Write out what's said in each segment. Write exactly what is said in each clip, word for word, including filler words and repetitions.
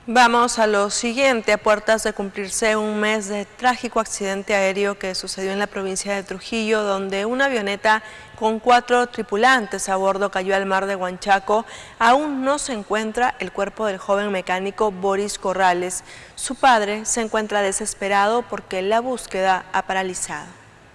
Vamos a lo siguiente. A puertas de cumplirse un mes de trágico accidente aéreo que sucedió en la provincia de Trujillo, donde una avioneta con cuatro tripulantes a bordo cayó al mar de Huanchaco, aún no se encuentra el cuerpo del joven mecánico Boris Corrales. Su padre se encuentra desesperado porque la búsqueda ha paralizado.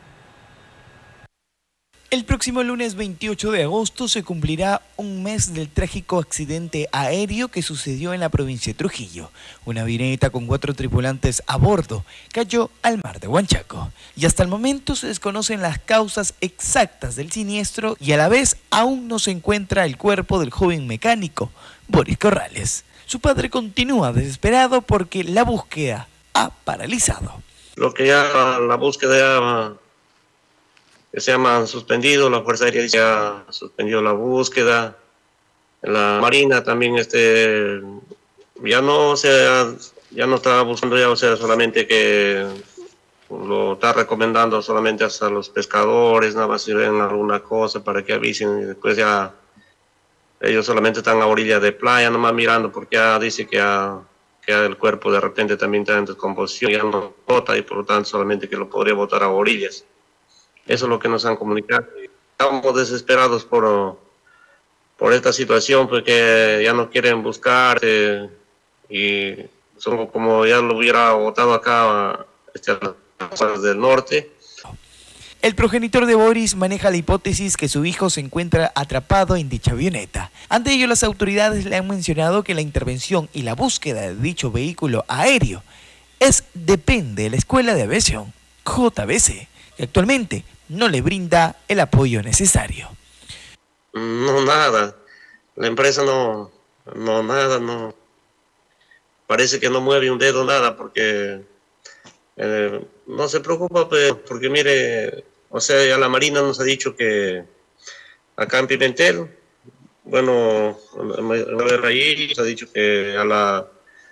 El próximo lunes veintiocho de agosto se cumplirá un mes del trágico accidente aéreo que sucedió en la provincia de Trujillo. Una avioneta con cuatro tripulantes a bordo cayó al mar de Huanchaco. Y hasta el momento se desconocen las causas exactas del siniestro y a la vez aún no se encuentra el cuerpo del joven mecánico, Boris Corrales. Su padre continúa desesperado porque la búsqueda ha paralizado. Lo que ya la búsqueda ya... que se llaman suspendido, la Fuerza Aérea ya ha suspendido la búsqueda, la Marina también este, ya no o sea, ya no está buscando ya, o sea, solamente que lo está recomendando solamente hasta los pescadores, nada más si ven alguna cosa para que avisen, y después ya ellos solamente están a orilla de playa, nomás mirando, porque ya dice que, ya, que ya el cuerpo de repente también está en descomposición, ya no bota y por lo tanto solamente que lo podría botar a orillas. Eso es lo que nos han comunicado. Estamos desesperados por, por esta situación porque ya no quieren buscar eh, y son como ya lo hubiera votado acá este, a las zonas del norte. El progenitor de Boris maneja la hipótesis que su hijo se encuentra atrapado en dicha avioneta. Ante ello, las autoridades le han mencionado que la intervención y la búsqueda de dicho vehículo aéreo es depende de la Escuela de Aviación, J B C, que actualmente no le brinda el apoyo necesario. No, nada. La empresa no, no, nada, no. Parece que no mueve un dedo, nada, porque eh, no se preocupa, pues, porque mire, o sea, ya la Marina nos ha dicho que acá en Pimentel, bueno, allí nos ha dicho que a la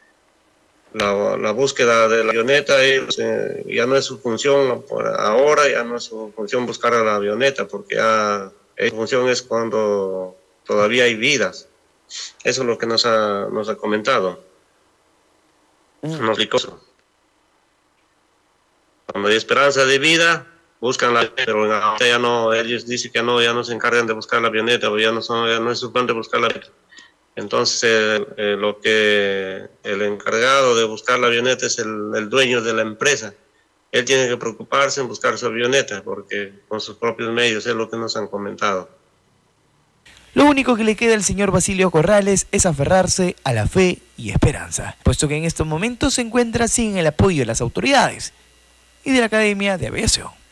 La, la búsqueda de la avioneta ellos, eh, ya no es su función por ahora, ya no es su función buscar a la avioneta, porque ya su función es cuando todavía hay vidas. Eso es lo que nos ha, nos ha comentado. Nos explicó. Cuando hay esperanza de vida, buscan la avioneta, pero ya no, ellos dicen que no, ya no se encargan de buscar la avioneta, o ya no, son, ya no es su plan de buscar la avioneta. Entonces, eh, eh, lo que el encargado de buscar la avioneta es el, el dueño de la empresa. Él tiene que preocuparse en buscar su avioneta, porque con sus propios medios es lo que nos han comentado. Lo único que le queda al señor Basilio Corrales es aferrarse a la fe y esperanza, puesto que en estos momentos se encuentra sin el apoyo de las autoridades y de la Academia de Aviación.